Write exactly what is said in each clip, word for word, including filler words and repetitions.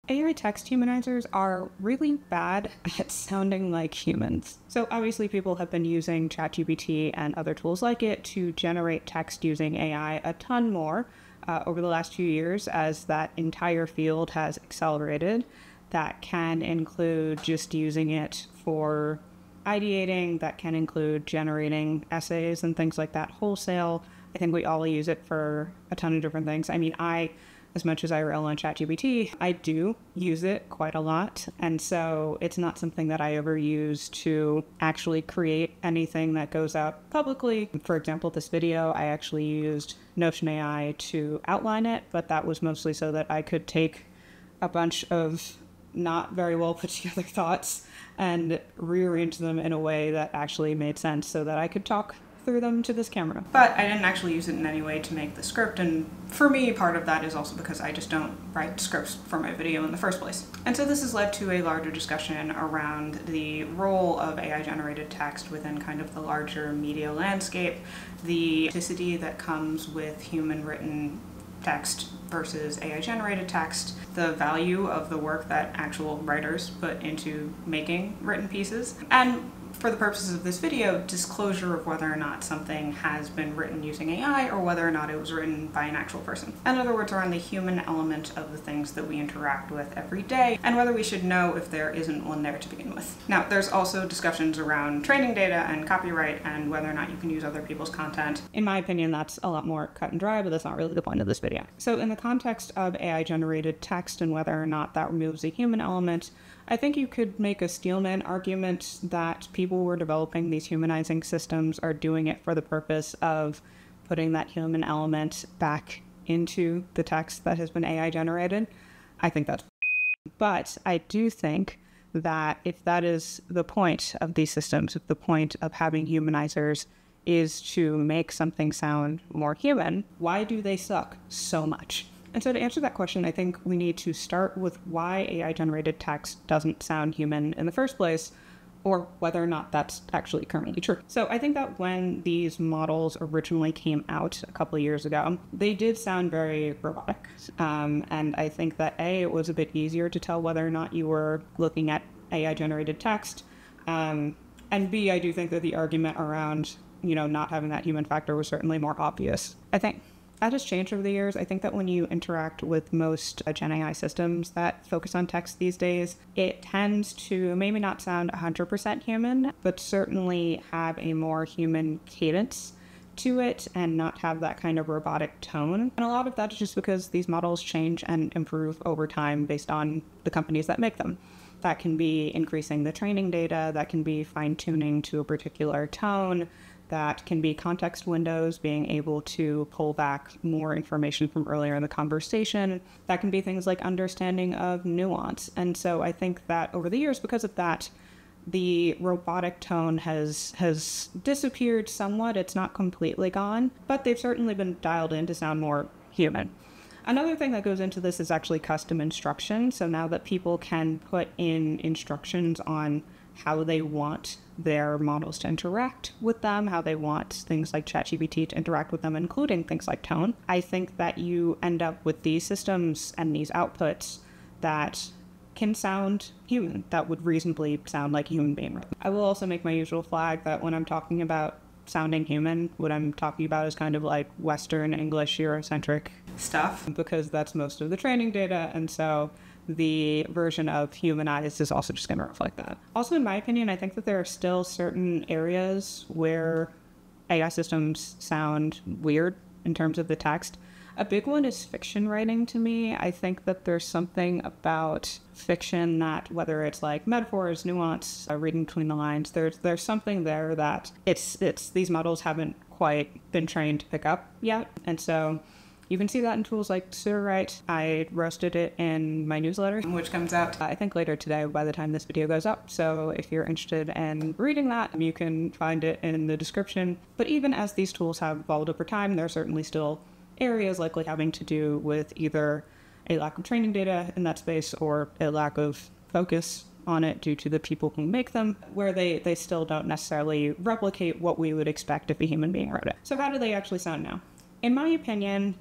A I text humanizers are really bad at sounding like humans. So obviously people have been using ChatGPT and other tools like it to generate text using A I a ton more uh, over the last few years as that entire field has accelerated. That can include just using it for ideating, that can include generating essays and things like that wholesale. I think we all use it for a ton of different things. I mean, I As much as I rely on ChatGPT, I do use it quite a lot. And so it's not something that I ever use to actually create anything that goes out publicly. For example, this video, I actually used Notion A I to outline it, but that was mostly so that I could take a bunch of not very well put together thoughts and rearrange them in a way that actually made sense so that I could talk through them to this camera. But I didn't actually use it in any way to make the script, and for me part of that is also because I just don't write scripts for my video in the first place. And so this has led to a larger discussion around the role of A I generated text within kind of the larger media landscape, the authenticity that comes with human written text versus A I generated text, the value of the work that actual writers put into making written pieces, and for the purposes of this video, disclosure of whether or not something has been written using A I or whether or not it was written by an actual person. In other words, around the human element of the things that we interact with every day and whether we should know if there isn't one there to begin with. Now, there's also discussions around training data and copyright and whether or not you can use other people's content. In my opinion, that's a lot more cut and dry, but that's not really the point of this video. So in the context of A I generated text and whether or not that removes a human element, I think you could make a Steelman argument that people who are developing these humanizing systems are doing it for the purpose of putting that human element back into the text that has been A I generated. I think that's but I do think that if that is the point of these systems, if the point of having humanizers is to make something sound more human, why do they suck so much? And so to answer that question, I think we need to start with why A I-generated text doesn't sound human in the first place, or whether or not that's actually currently true. So I think that when these models originally came out a couple of years ago, they did sound very robotic. Um, and I think that A, it was a bit easier to tell whether or not you were looking at A I-generated text. Um, and B, I do think that the argument around, you know, not having that human factor was certainly more obvious. I think that has changed over the years. I think that when you interact with most uh, Gen A I systems that focus on text these days, it tends to maybe not sound one hundred percent human, but certainly have a more human cadence to it and not have that kind of robotic tone. And a lot of that is just because these models change and improve over time based on the companies that make them. That can be increasing the training data, that can be fine-tuning to a particular tone, that can be context windows, being able to pull back more information from earlier in the conversation. That can be things like understanding of nuance. And so I think that over the years, because of that, the robotic tone has has disappeared somewhat. It's not completely gone, but they've certainly been dialed in to sound more human. Another thing that goes into this is actually custom instruction. So now that people can put in instructions on how they want their models to interact with them, how they want things like ChatGPT to interact with them, including things like tone, I think that you end up with these systems and these outputs that can sound human, that would reasonably sound like a human being. I will also make my usual flag that when I'm talking about sounding human, what I'm talking about is kind of like Western English Eurocentric stuff, because that's most of the training data, and so the version of humanized is also just going to reflect that. Also, in my opinion, I think that there are still certain areas where A I systems sound weird in terms of the text. A big one is fiction writing to me. I think that there's something about fiction that, whether it's like metaphors, nuance, uh, reading between the lines, there's there's something there that it's it's these models haven't quite been trained to pick up yet. And so you can see that in tools like Sewrite. I roasted it in my newsletter, which comes out, I think, later today by the time this video goes up. So if you're interested in reading that, you can find it in the description. But even as these tools have evolved over time, there are certainly still areas likely having to do with either a lack of training data in that space or a lack of focus on it due to the people who make them, where they, they still don't necessarily replicate what we would expect if a human being wrote it. So how do they actually sound now? In my opinion,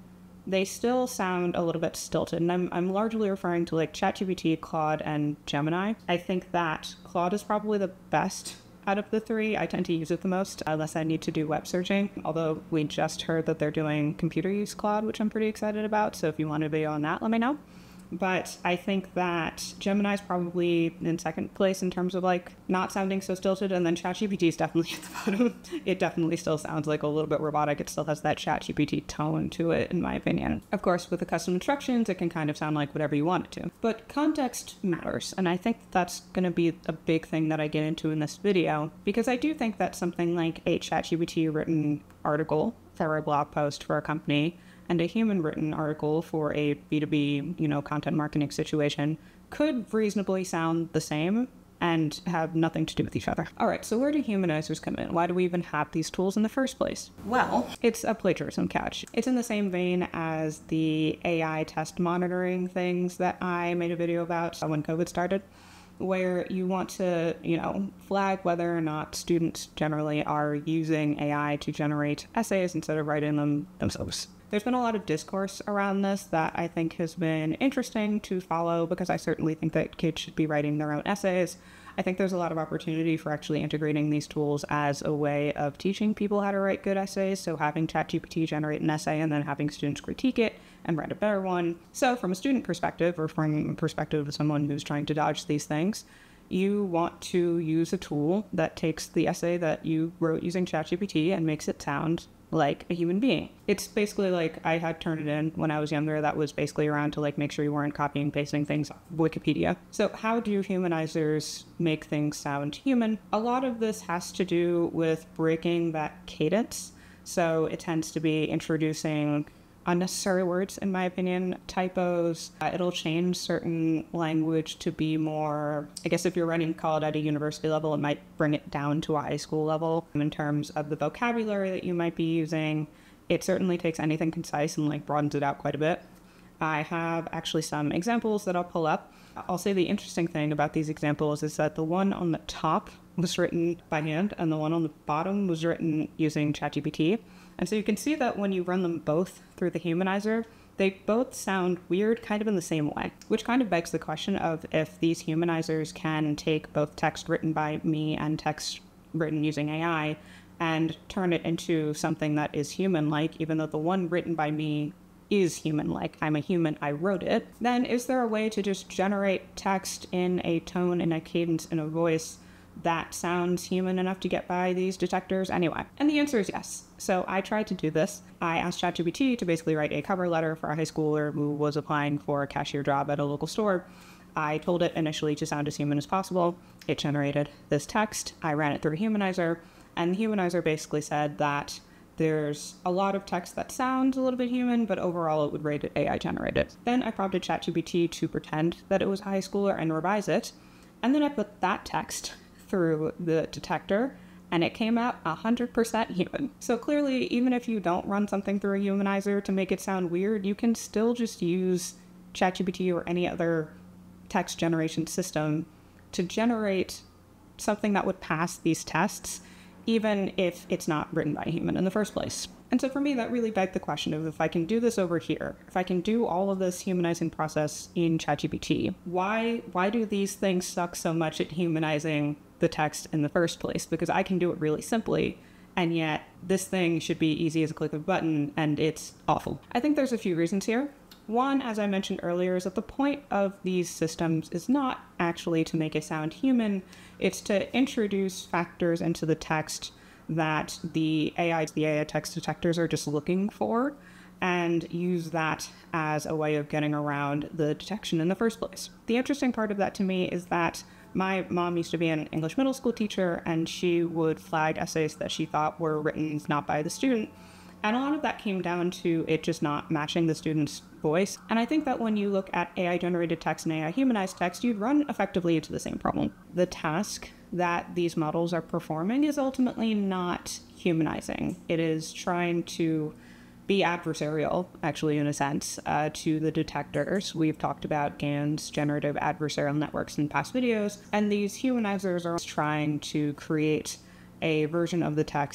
they still sound a little bit stilted. And I'm, I'm largely referring to like ChatGPT, Claude, and Gemini. I think that Claude is probably the best out of the three. I tend to use it the most unless I need to do web searching, although we just heard that they're doing computer use Claude, which I'm pretty excited about. So if you want a video on that, let me know. But I think that Gemini is probably in second place in terms of like not sounding so stilted, and then ChatGPT is definitely at the bottom. It definitely still sounds like a little bit robotic. It still has that ChatGPT tone to it, in my opinion. Of course, with the custom instructions, it can kind of sound like whatever you want it to. But context matters, and I think that's going to be a big thing that I get into in this video, because I do think that something like a ChatGPT written article for a blog post for a company and a human written article for a B two B, you know, content marketing situation could reasonably sound the same and have nothing to do with each other. All right, so where do humanizers come in? Why do we even have these tools in the first place? Well, it's a plagiarism catch. It's in the same vein as the A I test monitoring things that I made a video about when COVID started, where you want to, you know, flag whether or not students generally are using A I to generate essays instead of writing them themselves. There's been a lot of discourse around this that I think has been interesting to follow, because I certainly think that kids should be writing their own essays. I think there's a lot of opportunity for actually integrating these tools as a way of teaching people how to write good essays. So having ChatGPT generate an essay and then having students critique it and write a better one. So from a student perspective, or from a perspective of someone who's trying to dodge these things, you want to use a tool that takes the essay that you wrote using ChatGPT and makes it sound like a human being. It's basically like I had Turnitin when I was younger. That was basically around to like make sure you weren't copying and pasting things off Wikipedia. So how do humanizers make things sound human? A lot of this has to do with breaking that cadence. So it tends to be introducing unnecessary words, in my opinion, typos. Uh, it'll change certain language to be more, I guess if you're running Claude at a university level, it might bring it down to a high school level in terms of the vocabulary that you might be using. It certainly takes anything concise and like broadens it out quite a bit. I have actually some examples that I'll pull up. I'll say the interesting thing about these examples is that the one on the top was written by hand and the one on the bottom was written using ChatGPT. And so you can see that when you run them both through the humanizer, they both sound weird kind of in the same way, which kind of begs the question of if these humanizers can take both text written by me and text written using A I and turn it into something that is human-like, even though the one written by me is human-like. I'm a human, I wrote it. Then is there a way to just generate text in a tone, in a cadence, in a voice that sounds human enough to get by these detectors anyway? And the answer is yes. So I tried to do this. I asked ChatGPT to basically write a cover letter for a high schooler who was applying for a cashier job at a local store. I told it initially to sound as human as possible. It generated this text. I ran it through a humanizer, and the humanizer basically said that there's a lot of text that sounds a little bit human, but overall it would rate it A I generated. Then I prompted ChatGPT to pretend that it was a high schooler and revise it. And then I put that text through the detector, and it came out one hundred percent human. So clearly, even if you don't run something through a humanizer to make it sound weird, you can still just use ChatGPT or any other text generation system to generate something that would pass these tests, even if it's not written by a human in the first place. And so for me, that really begged the question of, if I can do this over here, if I can do all of this humanizing process in ChatGPT, why why do these things suck so much at humanizing the text in the first place? Because I can do it really simply, and yet this thing should be easy as a click of a button, and it's awful. I think there's a few reasons here. One, as I mentioned earlier, is that the point of these systems is not actually to make it sound human. It's to introduce factors into the text that the A I, the A I text detectors are just looking for, and use that as a way of getting around the detection in the first place. The interesting part of that to me is that my mom used to be an English middle school teacher, and she would flag essays that she thought were written not by the student. And a lot of that came down to it just not matching the student's voice. And I think that when you look at A I-generated text and A I-humanized text, you'd run effectively into the same problem. The task that these models are performing is ultimately not humanizing. It is trying to be adversarial, actually, in a sense, uh, to the detectors. We've talked about GANs, generative adversarial networks, in past videos, and these humanizers are trying to create a version of the text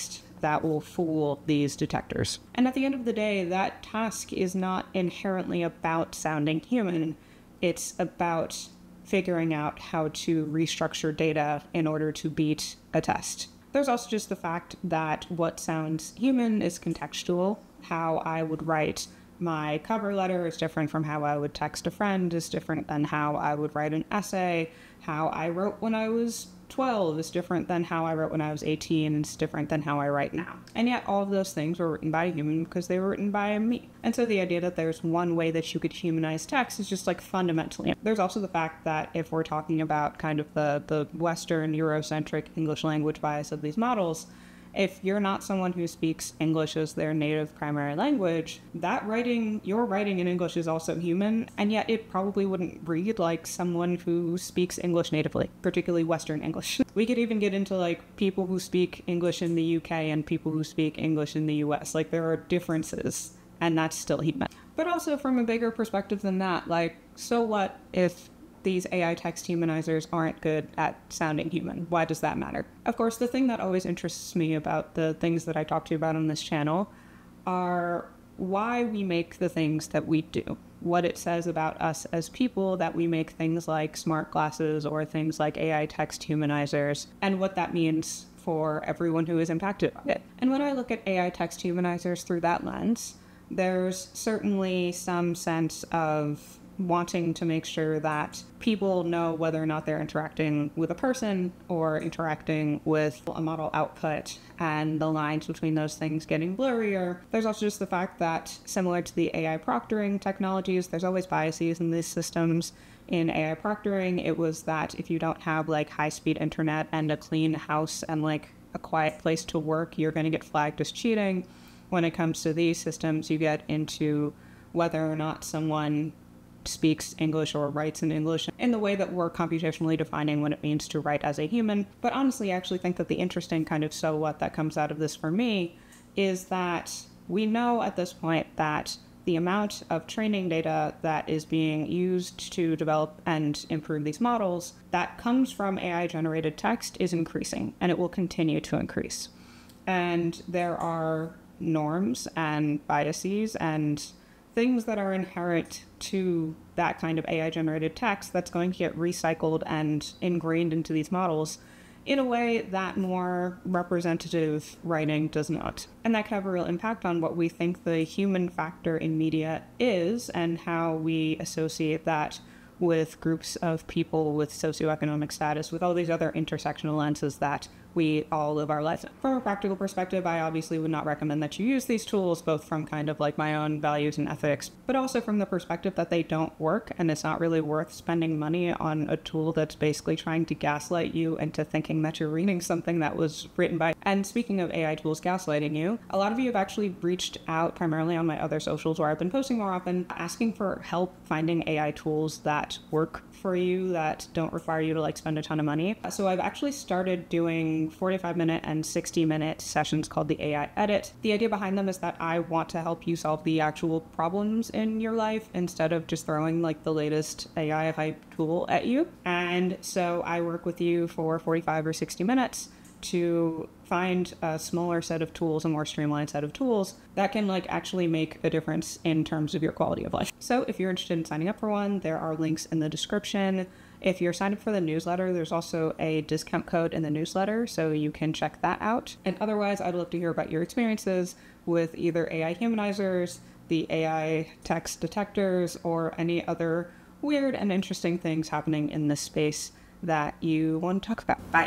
that will fool these detectors. And at the end of the day, that task is not inherently about sounding human. It's about figuring out how to restructure data in order to beat a test. There's also just the fact that what sounds human is contextual. How I would write my cover letter is different from how I would text a friend, is different than how I would write an essay. How I wrote when I was twelve is different than how I wrote when I was eighteen, and it's different than how I write now. And yet all of those things were written by a human because they were written by me. And so the idea that there's one way that you could humanize text is just like fundamentally. There's also the fact that if we're talking about kind of the, the Western Eurocentric English language bias of these models, if you're not someone who speaks English as their native primary language, that writing, your writing in English is also human, and yet it probably wouldn't read like someone who speaks English natively, particularly Western English. We could even get into like people who speak English in the U K and people who speak English in the U S. Like there are differences, and that's still human. But also from a bigger perspective than that, like, so what if these A I text humanizers aren't good at sounding human? Why does that matter? Of course, the thing that always interests me about the things that I talk to you about on this channel are why we make the things that we do. What it says about us as people that we make things like smart glasses or things like A I text humanizers, and what that means for everyone who is impacted by it. And when I look at A I text humanizers through that lens, there's certainly some sense of wanting to make sure that people know whether or not they're interacting with a person or interacting with a model output, and the lines between those things getting blurrier. There's also just the fact that, similar to the A I proctoring technologies, there's always biases in these systems. In A I proctoring, it was that if you don't have like high-speed internet and a clean house and like a quiet place to work, you're going to get flagged as cheating. When it comes to these systems, you get into whether or not someone speaks English or writes in English in the way that we're computationally defining what it means to write as a human. But honestly, I actually think that the interesting kind of so what that comes out of this for me is that we know at this point that the amount of training data that is being used to develop and improve these models that comes from A I-generated text is increasing, and it will continue to increase. And there are norms and biases and things that are inherent to that kind of A I-generated text that's going to get recycled and ingrained into these models in a way that more representative writing does not. And that can have a real impact on what we think the human factor in media is and how we associate that with groups of people with socioeconomic status, with all these other intersectional lenses that we all live our lives in. From a practical perspective, I obviously would not recommend that you use these tools, both from kind of like my own values and ethics, but also from the perspective that they don't work, and it's not really worth spending money on a tool that's basically trying to gaslight you into thinking that you're reading something that was written by. And speaking of A I tools gaslighting you, a lot of you have actually reached out, primarily on my other socials where I've been posting more often, asking for help finding A I tools that work for you, that don't require you to like spend a ton of money. So I've actually started doing forty-five minute and sixty minute sessions called the A I Edit. The idea behind them is that I want to help you solve the actual problems in your life instead of just throwing like the latest A I hype tool at you. And so I work with you for forty-five or sixty minutes to find a smaller set of tools, a more streamlined set of tools that can like actually make a difference in terms of your quality of life. So if you're interested in signing up for one, there are links in the description. If you're signed up for the newsletter, there's also a discount code in the newsletter, so you can check that out. And otherwise, I'd love to hear about your experiences with either A I humanizers, the A I text detectors, or any other weird and interesting things happening in this space that you want to talk about. Bye.